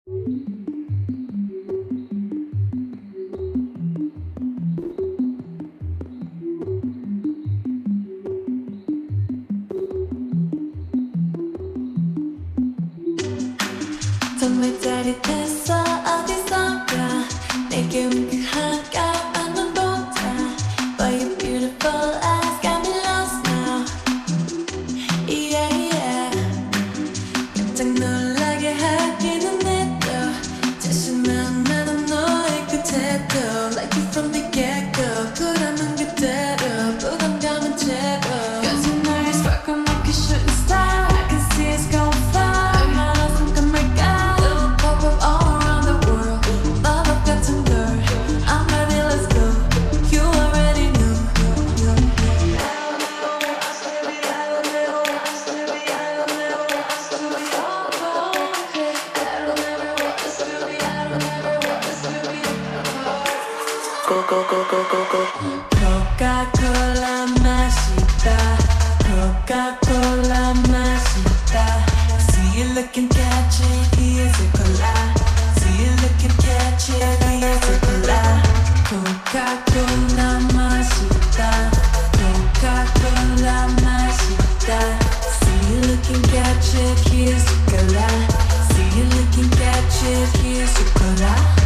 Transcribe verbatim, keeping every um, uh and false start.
정말 짜릿했어 어디선가 내게 온 그 한가한 눈동자 But your beautiful eyes got me lost now Yeah yeah 깜짝 놀라게 하기는 해도 자신만 나는 너의 그 태도 Like you from the get-go 쿨함은 그대로 부담감은 제로 Cause you know you're sparkle like a shooting star I can see it's going far 얼마나 성감할까 코카콜라 맛있다 코카콜라 맛있다 See you looking catchy here's a cola See you looking catchy here's a cola 코카콜라 맛있다 코카콜라 맛있다 See you looking catchy here's a cola See you looking catchy here's a cola